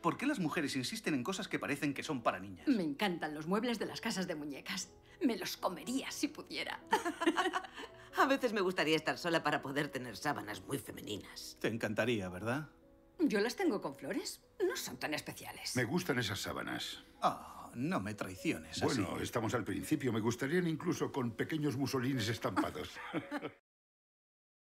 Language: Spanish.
¿Por qué las mujeres insisten en cosas que parecen que son para niñas? Me encantan los muebles de las casas de muñecas. Me los comería si pudiera. A veces me gustaría estar sola para poder tener sábanas muy femeninas. Te encantaría, ¿verdad? Yo las tengo con flores. No son tan especiales. Me gustan esas sábanas. Ah, no me traiciones así. Bueno, estamos al principio. Me gustarían incluso con pequeños musolines estampados.